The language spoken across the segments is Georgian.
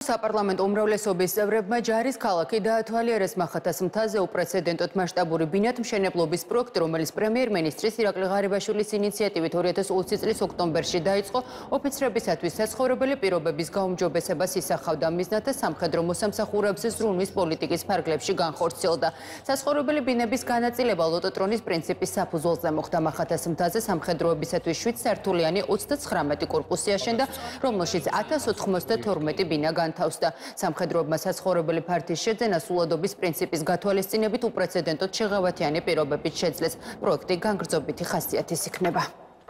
საპარლამენტო უმრავლესობის წევრებმა ჯარის ქალაქი დაათვალიერეს მახათას მთაზე უპრეცედენტოდ მასშტაბური ბინათმშენებლობის პროექტი, რომელიც პრემიერ-მინისტრის ირაკლი ღარიბაშვილის ინიციატივით 2020 წლის ოქტომბერში დაიწყო, ოფიცრებისათვის საცხოვრებელი პირობების გაუმჯობესებას ისახავდა. მიზნად სამხედრო მოსამსახურეებს ზრუნვის პოლიტიკის ფარგლებში განხორციელდა. საცხოვრებელი ბინების განაწილება ლოტოტრონის პრინციპის საფუძველზე მოხდა. მახათას მთაზე სამხედროებისათვის 7 სართულიანი 39 კორპუსი აშენდა, რომელშიც 1092 ბინა განთავსდა. სამხედროებმა საცხოვრებელი ფართის შეძენა სულადობის პრინციპის გათვალისწინებით უპრეცედენტოდ შეღავათიანი პირობებით შეძლეს. პროექტი განგრძობითი ხასიათის იქნება.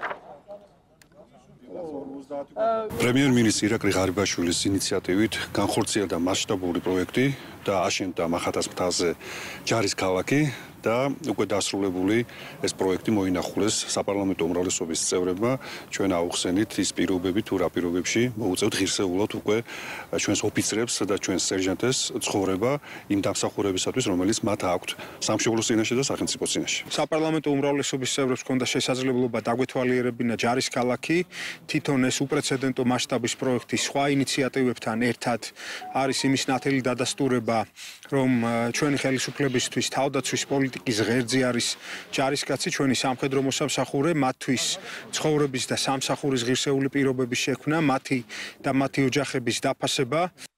პრემიერ-მინისტრის ირაკლი ღარიბაშვილის ინიციატივით განხორციელდა მასშტაბური პროექტი და აშენდა მახათას მთაზე ჯარის ქალაქი და უკვე დასრულებული ეს პროექტი მოინახულეს საპარლამენტო უმრავლესობის წევრებმა. ჩვენ აუხსენით ის პირობები თუ რა პირობებში მოუწევთ ღირსეულად უკვე ჩვენს ოფიცრებს და ჩვენს სერჟანტებს ცხოვრება იმ დამსახურებისათვის, რომელიც მათ აქვთ სამშობლოს წინაშე და სახელმწიფოს წინაშე. საპარლამენტო უმრავლესობის წევრებს ჰქონდა შესაძლებლობა დაგვეთვალიერებინა ჯარის ქალაქი. თვითონ ეს უპრეცედენტო მასშტაბის პროექტი სხვა ინიციატივებთან ერთად არის იმის ნათელი დადასტურება, რომ ჩვენი ხელისუფლებისთვის თავდაცვის პოლიტიკის ღერძი არის ჯარისკაცი, ჩვენი სამხედრო მოსამსახურე, მათთვის ცხოვრების და სამსახურის ღირსეული პირობების შექმნა, მათი და მათი ოჯახების დაფასება.